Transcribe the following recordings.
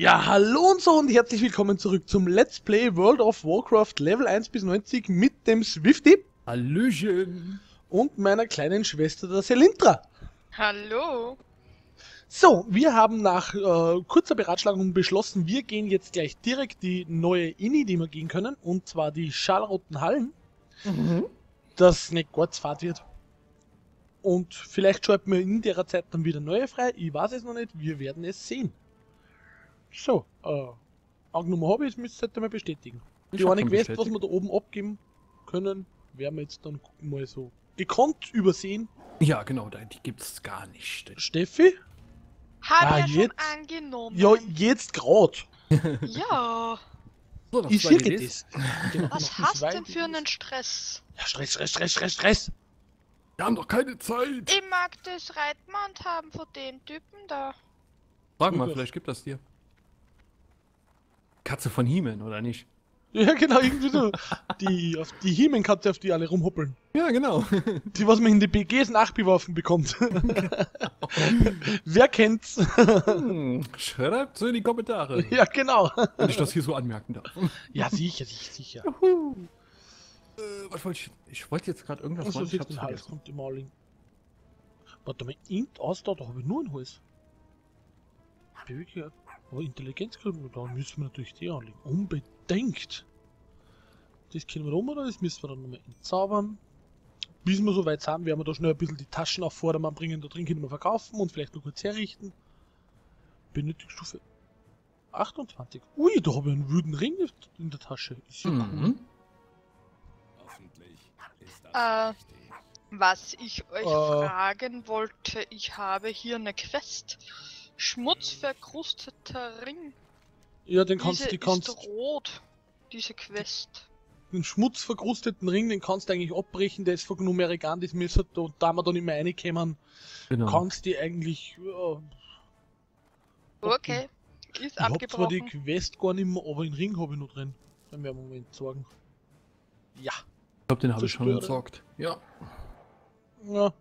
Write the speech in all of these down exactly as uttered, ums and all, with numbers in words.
Ja, hallo und so und herzlich willkommen zurück zum Let's Play World of Warcraft Level eins bis neunzig mit dem Swifty. Hallöchen. Und meiner kleinen Schwester, der Selintra. Hallo. So, wir haben nach äh, kurzer Beratschlagung beschlossen, wir gehen jetzt gleich direkt die neue Inni, die wir gehen können, und zwar die Scharlroten Hallen, Mhm. dass nicht ganz fad wird. Und vielleicht schalten wir in der Zeit dann wieder neue frei, ich weiß es noch nicht, wir werden es sehen. So, äh, angenommen habe ich es, müsst ihr halt mal bestätigen. Ich Die hab eine schon Quest, was bestätigt. wir da oben abgeben können, werden wir jetzt dann mal so gekonnt übersehen. Ja, genau, da- die gibt's gar nicht. Steffi? Hab Ah, ja schon jetzt? angenommen. Ja, jetzt grad. Ja. So, noch Ich zwei sehe D Ds. das. Genau, Was noch hast zwei denn für D Ds. einen Stress? Ja, Stress, Stress, Stress, Stress, Stress. Wir haben doch keine Zeit. Ich mag das Reitmand haben von dem Typen da. Frag mal, Lukas. vielleicht gibt das dir. Katze von He-Man, oder nicht? Ja, genau, irgendwie so. Die, auf die He-Man-Katze, auf die alle rumhoppeln. Ja, genau. Die, was man in die B Gs nachbeworfen bekommt. Wer kennt's? Hm, schreibt so in die Kommentare, Ja, genau. wenn ich das hier so anmerken darf. Ja, sicher, sicher, sicher. Äh, was wollte ich? Ich wollte jetzt gerade irgendwas Was machen, ist ich jetzt hab's den Hals? vergessen. Kommt die Maling. Warte mal, int aus da, da habe ich nur einen Hals. Bewegung, aber Intelligenz kriegen wir da, müssen wir natürlich die anlegen. Unbedingt. Das können wir um, oder das müssen wir dann nochmal entzaubern. Bis wir so weit sind, werden wir da schnell ein bisschen die Taschen auf Vordermann bringen, da drin können wir verkaufen und vielleicht noch kurz herrichten. Benötigungsstufe achtundzwanzig. Ui, da habe ich einen wüden Ring in der Tasche. Ist ja cool. Mhm. Äh, was ich euch Äh. fragen wollte, ich habe hier eine Quest. Schmutzverkrusteter Ring. Ja, den kannst Diese du kannst ist rot. Diese Quest. den schmutzverkrusteten Ring, den kannst du eigentlich abbrechen, der ist von Numerikan, das müssen da, da wir dann nicht mehr reinkommen, Genau. kannst du eigentlich, ja, Okay. Ist ich hab zwar die abgebrochen. Quest gar nicht mehr, aber den Ring habe ich noch drin. Dann werden wir mal entsorgen. Ja. Ich glaube, den habe ich schon Zerstöre. entsorgt. Ja. Ja.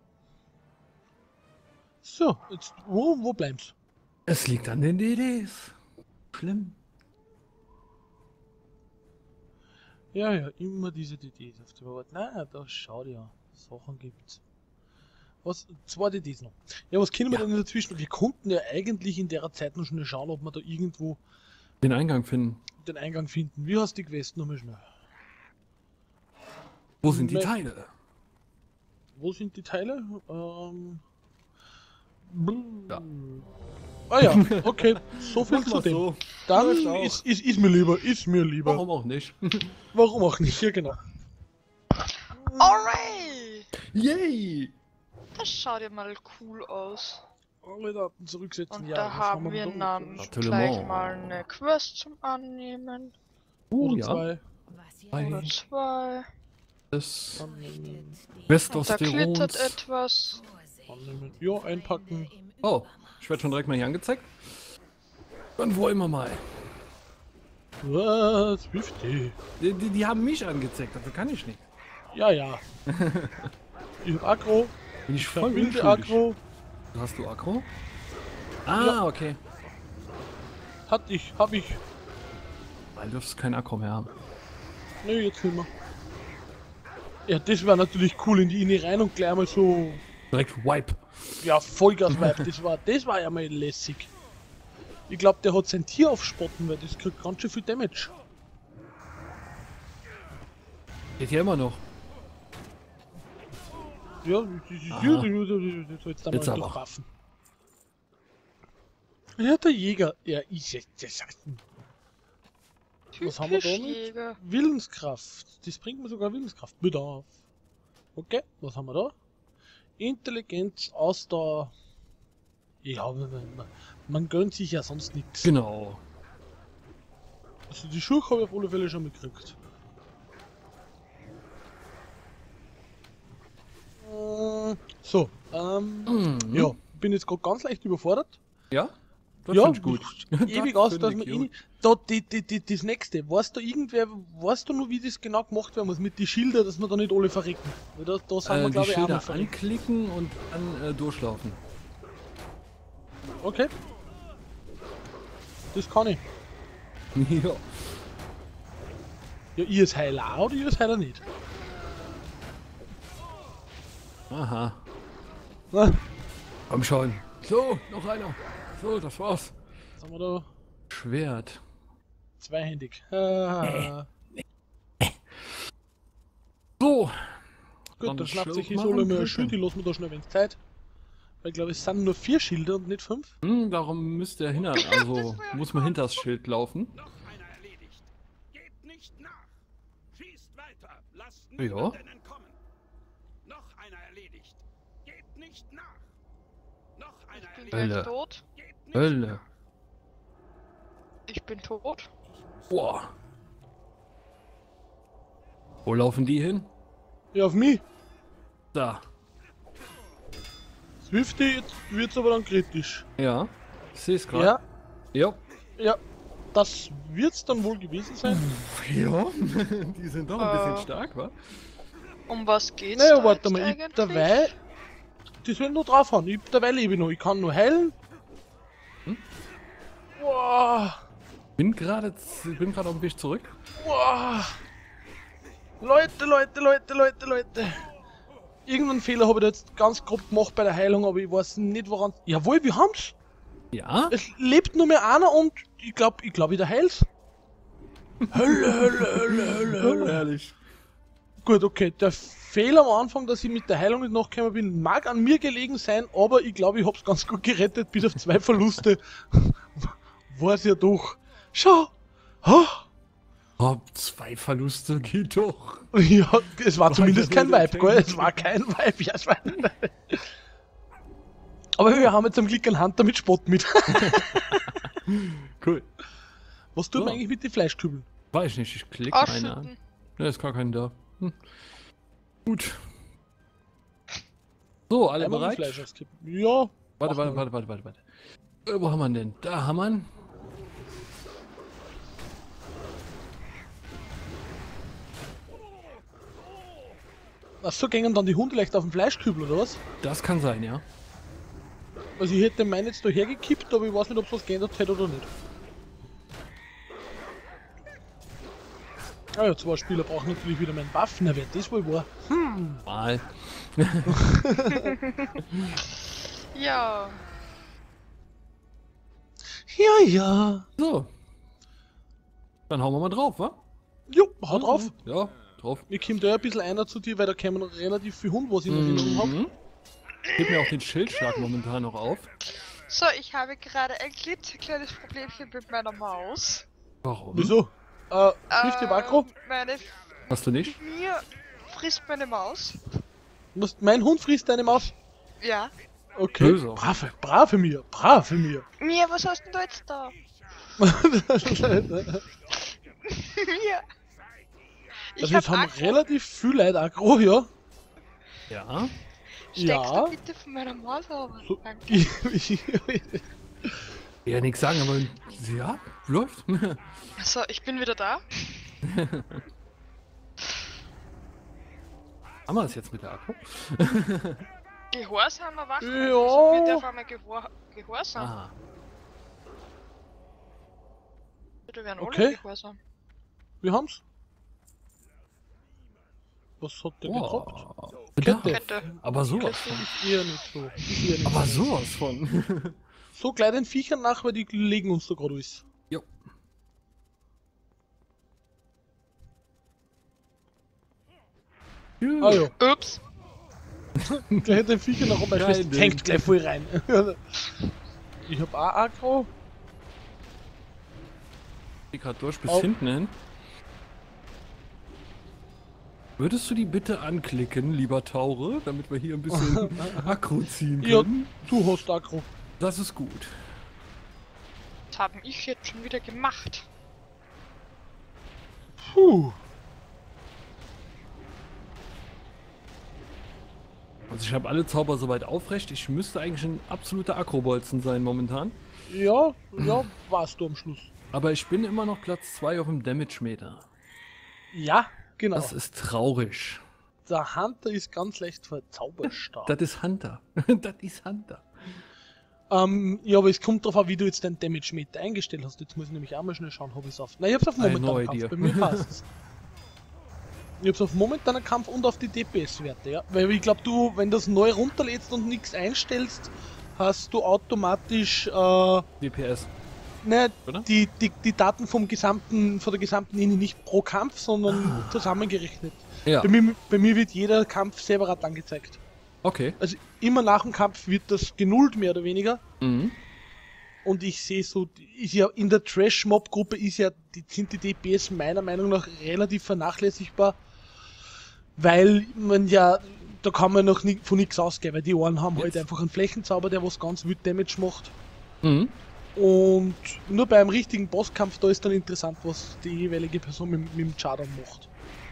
So, jetzt, wo, wo bleibt's? Es liegt an den D Ds. Schlimm. Ja, ja, immer diese D Ds auf dem Wort. Na, da schau dir, Sachen gibt's. Was? Zwei D Ds noch. Ja, was können wir Ja. denn dazwischen? Wir konnten ja eigentlich in der Zeit noch schnell schauen, ob wir da irgendwo Den Eingang finden. den Eingang finden. Wie hast du die Quest nochmal schnell? Wo sind die Map. Teile? Wo sind die Teile? Ähm. Ja. Ah ja, okay. So viel Mach zu mal dem. so. Dann Läuft auch. ist, ist, ist mir lieber, ist mir lieber. Warum auch nicht? Warum auch nicht? Ja, genau. Alright! Yay! Das schaut ja mal cool aus. Alle Daten zurücksetzen. Und ja, da was haben wir denn dann da? Natürlich. gleich mal eine Quest zum Annehmen. Uh, Oder ja. zwei. Bei Oder zwei. des Annehmen, Und da Testosterons. glittert etwas. annehmen. Ja, einpacken. Oh, ich werde schon direkt mal hier angezeigt. Dann wollen wir mal. Was? fünfzig. Die, die, die haben mich angezeigt, dafür kann ich nicht. Ja, ja. Ich hab Aggro. Bin ich Ich hab voll wilde unschuldig. Aggro. Hast du Aggro? Ah, Ja. okay. Hat ich, hab ich. Weil du dürfst kein Aggro mehr haben. Nö, jetzt nicht mehr. Ja, das war natürlich cool in die Inni rein und gleich mal so. Direkt Wipe. Ja, Vollgas-Vibe. Das war, das war ja mal lässig. Ich glaube, der hat sein Tier aufspotten, weil das kriegt ganz schön viel Damage. Geht hier immer noch. Ja, das ist Aha. hier, das das sollst du Jetzt mal aber. durchwaffen. Ja, der Jäger. Ja, ich das. Was haben wir Typisch damit? Jäger. Willenskraft. Das bringt mir sogar Willenskraft. Bedarf. Okay, was haben wir da? Intelligenz, Ausdauer. Ja, man, man, man gönnt sich ja sonst nichts. Genau. Also die Schuhe habe ich auf alle Fälle schon mitgekriegt. Äh, So, ähm, Mhm. ja, bin jetzt gerade ganz leicht überfordert. Ja? Das Ja, finde ich gut. Ewig Das aus, finde dass ich man cute. eh, da, die, die, die, das nächste, weißt du irgendwer, weißt du nur, wie das genau gemacht werden muss mit den Schildern, dass wir da nicht alle verrecken? Weil da, da sind Äh, wir, die glaube ich, auch Schilder mal verreckt. anklicken und dann äh, durchlaufen. Okay. Das kann ich. Ja. Ja, ihr ist Heiler auch oder ihr ist Heiler nicht? Aha. Na, Komm schon. So, noch einer. So, das war's. jetzt haben wir da Schwert. zweihändig. Ah, So. gut, Dann dann schnappt Schild sich machen, Isola mal ein bitte. Schild, ich lasse mir da schnell wenig Zeit. Weil ich glaube, es sind nur vier Schilder und nicht fünf. Hm, darum müsste er hinter, also muss man hinter das Schild laufen. Noch einer erledigt. Geht nicht nach. Schießt weiter. Lasst Ja. niemanden entkommen. Noch einer erledigt. Geht nicht nach. Noch einer Ich bin erledigt. Hölle. gleich tot. Geht nicht Hölle. nach. Ich bin tot. Boah. Wo laufen die hin? Ja, auf mich. Da. Swifty, jetzt wird's aber dann kritisch. Ja. Ich sehe es gerade. Ja, Ja. ja. Das wird's dann wohl gewesen sein. Ja. Die sind doch ein bisschen Äh. stark, wa? Um was geht's Naja, da warte jetzt mal, ich eigentlich? dabei. Die sollen nur draufhauen. Ich dabei lebe ich noch. Ich kann nur heilen. Hm? Boah. Bin gerade bin gerade auf dem Weg zurück. Boah. Leute, Leute, Leute, Leute, Leute. Irgendeinen Fehler habe ich da jetzt ganz grob gemacht bei der Heilung, aber ich weiß nicht woran. Jawohl, wir haben's. Ja. Es lebt nur mehr einer und ich glaube, ich glaube, ich heil's. Hölle, Hölle, Hölle, Hölle, Hölle. Ehrlich. Gut, okay. Der Fehler am Anfang, dass ich mit der Heilung nicht nachgekommen bin, mag an mir gelegen sein, aber ich glaube, ich hab's ganz gut gerettet, bis auf zwei Verluste. War's ja doch. Schau. Ha. Oh, zwei Verluste geht doch. Ja, es war zumindest ja kein nur der Vibe, gell? Es Tank. war kein Vibe, ja, es war aber wir haben jetzt zum Glück einen Hunter mit Spott mit. Cool. Was tut man So. eigentlich mit den Fleischkübeln? Weiß ich nicht, ich klicke eine an. Ausschütten. Da ist gar keinen da. Hm. Gut. So, alle Einmal mit bereit? Fleisch auskippen. Ja. Warte, mach warte, mal. warte, warte, warte, warte. Äh, wo haben wir ihn denn? Da haben wir ihn. Ach so, gingen dann die Hunde leicht auf den Fleischkübel, oder was? Das kann sein, ja. Also ich hätte meinen jetzt da hergekippt, aber ich weiß nicht, ob es was geändert hätte oder nicht. Ah ja, zwei Spieler brauchen natürlich wieder meinen Buff. Na, wer das wohl war? Mal. Ja. Ja, ja. So. Dann hauen wir mal drauf, wa? Jo, hau drauf. Ja, drauf. Mir kommt da ein bisschen einer zu dir, weil da kämen relativ viel Hund, was ich in Erinnerung habe. Mhm. Gib mir auch den Schildschlag momentan noch auf. So, ich habe gerade ein klitzekleines Problemchen mit meiner Maus. Warum? Wieso? Äh, hilft dir Makro? Ähm, Meine... Hast du nicht? Mir frisst meine Maus. Was, mein Hund frisst deine Maus? Ja. Okay. Böse. Brave, brave mir, brave mir. Mir, was hast denn du jetzt da? Mir. Ich Also jetzt hab haben Akku. relativ viel Leute aggro, ja. Ja. Steckst Ja. du bitte von meiner Maus auf? So, Danke. ich, ich, Ja, nichts sagen, aber ja, läuft. So, ich bin wieder da. Haben wir es jetzt mit der Akku? Gehorsam erwachen. Ja. Wieso wird der auf einmal gehor gehorsam? Aha. Bitte werden Okay. alle gehorsam. wir haben's. Was hat der gedroppt? Oh, Kette. Bedarf. Kette. Aber sowas Kette von. ist eher nicht so. Ist eher nicht Aber so. sowas von. So gleich den Viechern nach, weil die legen uns da gerade alles. Jo. Ah ja, Ups. gleich den Viechern nach und mein Geil, Schwester Ding. tankt gleich voll rein. Ich hab auch aggro. Ich gerade durch bis Au. hinten hin. Würdest du die bitte anklicken, lieber Taure, damit wir hier ein bisschen Akku ziehen Ja, können? du hast aggro. Das ist gut. Was haben ich jetzt schon wieder gemacht? Puh. Also ich habe alle Zauber soweit aufrecht. Ich müsste eigentlich ein absoluter Akrobolzen sein momentan. Ja, ja, warst du am Schluss. Aber ich bin immer noch Platz zwei auf dem Damage-Meter. Ja, genau. Das ist traurig. Der Hunter ist ganz leicht verzauberstark. Das ist Hunter. Das ist Hunter. Ähm, ja, aber es kommt darauf an, wie du jetzt deinen Damage-Meter eingestellt hast. Jetzt muss ich nämlich auch mal schnell schauen, habe ich es auf. Nein, ich hab's auf I have momentanen no Kampf, idea. bei mir passt's. Ich hab's auf momentanen Kampf und auf die D P S-Werte, ja. Weil ich glaube, du, wenn du das neu runterlädst und nichts einstellst, hast du automatisch, äh, D P S. ne, Oder? die, die, die Daten vom gesamten, von der gesamten Linie nicht pro Kampf, sondern zusammengerechnet. Ja. Bei mir, bei mir wird jeder Kampf separat angezeigt. Okay. Also immer nach dem Kampf wird das genullt, mehr oder weniger. Mhm. Und ich sehe so, ist ja in der Trash-Mob-Gruppe ist ja, die, sind die D P S meiner Meinung nach relativ vernachlässigbar, weil man ja, da kann man noch nie, von nichts ausgehen, weil die einen haben halt Jetzt. einfach einen Flächenzauber, der was ganz wild Damage macht. Mhm. Und nur beim richtigen Bosskampf, da ist dann interessant, was die jeweilige Person mit, mit dem Char dann macht.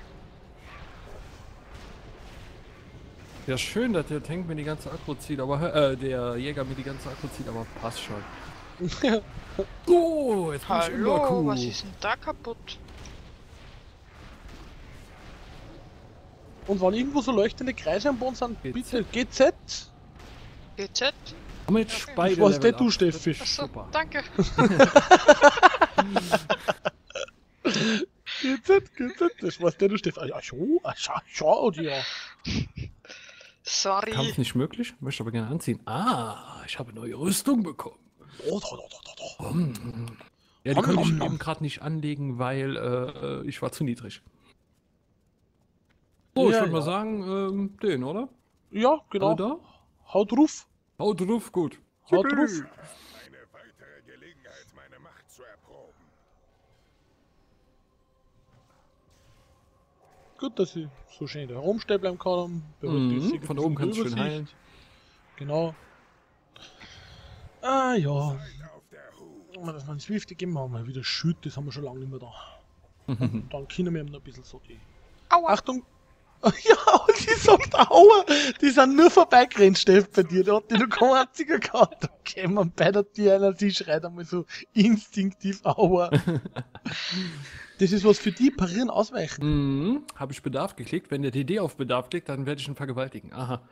Ja, schön, dass der Tank mir die ganze Aggro zieht, aber äh, der Jäger mir die ganze Aggro zieht, aber passt schon. Oh, jetzt bin ich Hallo, Unbaku. was ist denn da kaputt? Und wenn irgendwo so leuchtende Kreise am Boden sind, G bitte Z. G Z. G Z? Haben wir jetzt Okay. beide Ich weiß Level nicht, du, up. Steffi. Achso, Super. danke. G Z, G Z, das weiß der, du Stefan. Ja, schon, ah, schau, schau dir. Sorry. Kampf nicht möglich, möchte aber gerne anziehen. Ah, ich habe neue Rüstung bekommen. Oh, da, da, da, da, da. Mm. Ja, die Nom, konnte ich nom, nom. eben gerade nicht anlegen, weil äh, ich war zu niedrig. So, ich Ja, würde mal ja. sagen, ähm, den, oder? Ja, genau. Alle da? Haut drauf. Haut drauf, gut. Haut Yippie. drauf. Eine weitere Gelegenheit, meine Macht zu erproben. Gut, dass ich so schön da herumstehen bleiben kann. Mhm, von oben kannst du schön heilen. Genau. Ah ja. Auf der Hut. Wenn wir das mal ins Swift geben, haben wir wieder Schütt, das haben wir schon lange nicht mehr da. Und dann können wir eben noch ein bisschen so die. Aua. Achtung! Ja, und die sagt Aua! Die sind nur vorbeigerannt, Steff, bei dir. Da hat die noch kein einziger gehabt. Okay, man bei der Tür einer, die schreit einmal so instinktiv Aua. Das ist was für die, parieren, ausweichen. Mhm, habe ich Bedarf geklickt. Wenn der D D auf Bedarf klickt, dann werde ich ihn vergewaltigen. Aha.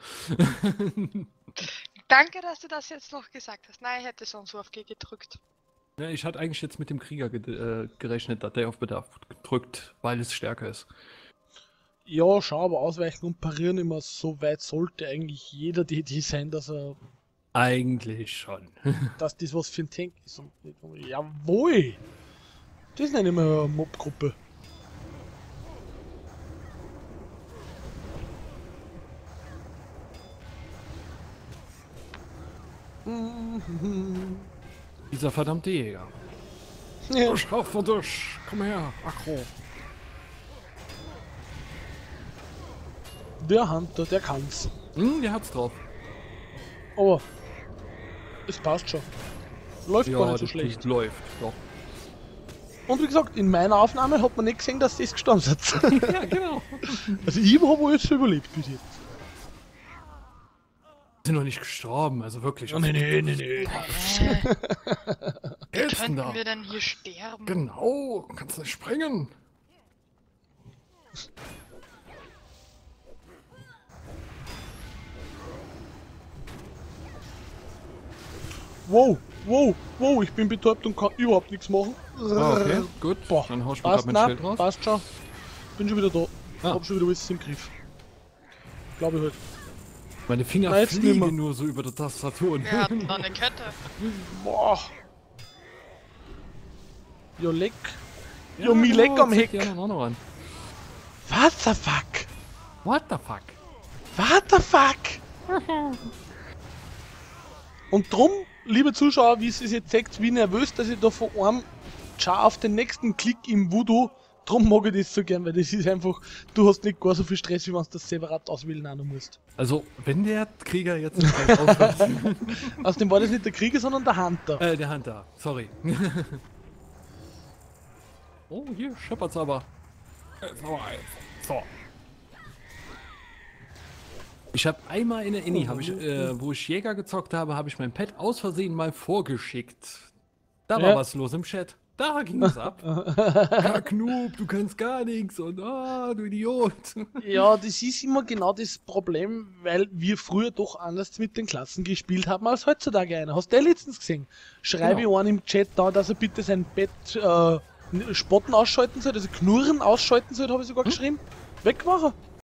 Danke, dass du das jetzt noch gesagt hast. Nein, ich hätte sonst so auf G gedrückt. Ja, ich hatte eigentlich jetzt mit dem Krieger ge äh, gerechnet, dass der auf Bedarf drückt, weil es stärker ist. Ja, schau, aber ausweichen und parieren immer so weit sollte eigentlich jeder D D sein, dass er, Eigentlich schon. dass das was für ein Tank ist. Und, jawohl! Das nenne ich mal eine Mob-Gruppe. Dieser verdammte Jäger. Ja. Ich hoffe dich. Komm her, Akro. Der Hunter, der kann's. Hm, der hat's drauf. Aber es passt schon. Läuft gar nicht so das schlecht. läuft. Doch. Und wie gesagt, in meiner Aufnahme hat man nicht gesehen, dass das gestorben sind. Ja, genau. Also ich habe alles überlebt bis jetzt. Sind noch nicht gestorben, also wirklich. Oh, nee, nee, nee, nee. Äh, Wer ist denn könnten da? wir denn hier sterben? Genau, kannst nicht springen. Wow, wow, wow, ich bin betäubt und kann überhaupt nichts machen. Ah, okay, gut. Boah, Dann hau ich mir grad passt, mein na, Schild raus. passt schon. Bin schon wieder da. Ah. Hab schon wieder alles im Griff. Glaube ich halt. Meine Finger Nein, jetzt nimmer. fliegen nur so über der Tastatur. Wir hatten noch eine Kette. Boah. Jo, leck. Ja, Jo, mi leck am zeig Heck. die anderen auch noch an. What the fuck? What the fuck? What the fuck? Und drum, liebe Zuschauer, wie es es jetzt sagt, wie nervös, dass ich da von einem Char auf den nächsten Klick im Voodoo, drum mag ich das so gern, weil das ist einfach, du hast nicht gar so viel Stress, wie wenn du das separat auswählen auch noch musst. Also, wenn der Krieger jetzt nicht gleich aufhört. Außerdem war das nicht der Krieger, sondern der Hunter. äh, der Hunter, sorry. Oh, hier scheppert's aber. Jetzt noch eins. So. Ich habe einmal in der Inni, hab ich, äh, wo ich Jäger gezockt habe, habe ich mein Pad aus Versehen mal vorgeschickt. Da war Ja. was los im Chat. Da ging es ab. Ja, Knub, du kannst gar nichts und ah, du Idiot. Ja, das ist immer genau das Problem, weil wir früher doch anders mit den Klassen gespielt haben als heutzutage einer. Hast du letztens gesehen? Schreibe Genau. ich einen im Chat da, dass er bitte sein Bett äh, Spotten ausschalten soll, also Knurren ausschalten soll, habe ich sogar Hm? geschrieben. Weg war er.